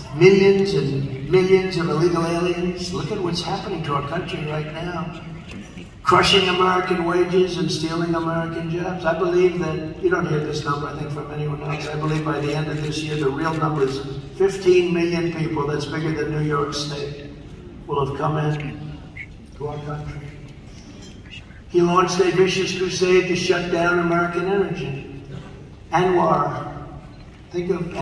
millions and millions of illegal aliens. Look at what's happening to our country right now. Crushing American wages and stealing American jobs. I believe that, you don't hear this number, I think, from anyone else. I believe by the end of this year, the real number is 15 million people, that's bigger than New York State, will have come in to our country. He launched a vicious crusade to shut down American energy. Anwar, think of